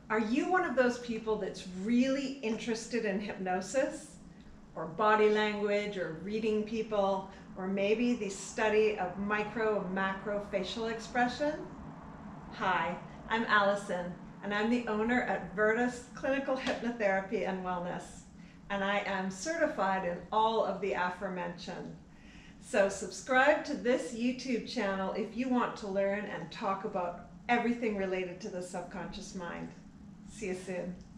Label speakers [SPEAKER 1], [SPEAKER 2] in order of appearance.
[SPEAKER 1] Are you one of those people that's really interested in hypnosis or body language or reading people, or maybe the study of micro and macro facial expression? Hi, I'm Allison, and I'm the owner at Virtus Clinical Hypnotherapy and Wellness, and I am certified in all of the aforementioned. So subscribe to this YouTube channel if you want to learn and talk about everything related to the subconscious mind. See you soon.